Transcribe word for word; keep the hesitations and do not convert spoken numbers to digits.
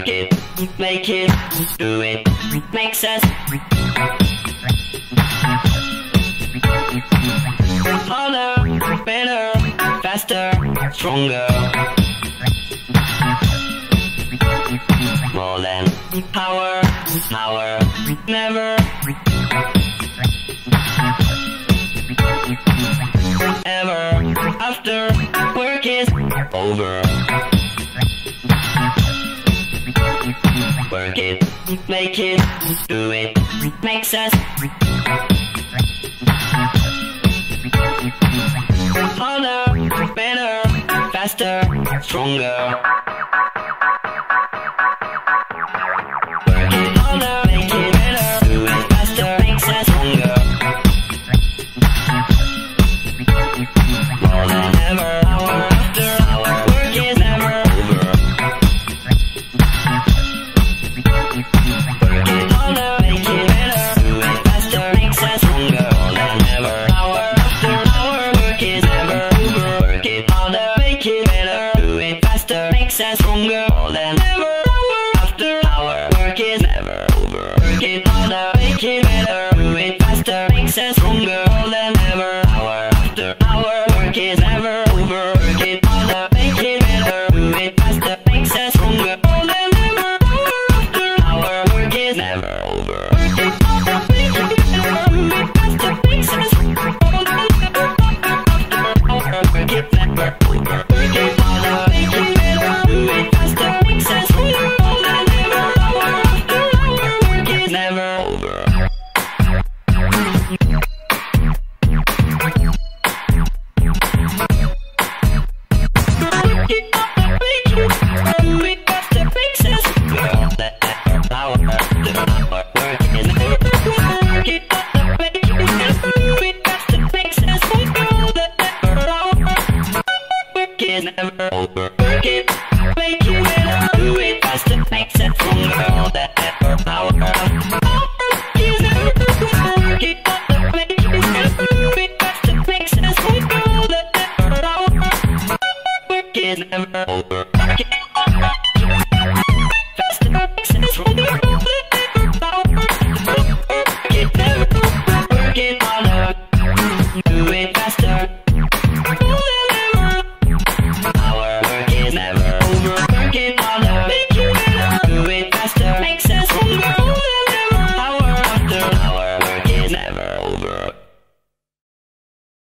Work it, make it, do it, makes us harder, better, faster, stronger. More than power, power, never ever after work is over. Work it, make it, do it, makes us harder, better, faster, stronger. Work it harder, make it better, do it faster, makes us stronger. More than ever, hour after hour, work is never over. Work it harder, make it better, do it faster, makes us stronger. More than ever, hour after hour, work is never over. Work it harder, make it better, do it faster, makes us stronger. More than ever, hour after hour, work is never over. Work it harder, make it better, do it faster, makes us stronger. More than ever, hour after hour, work is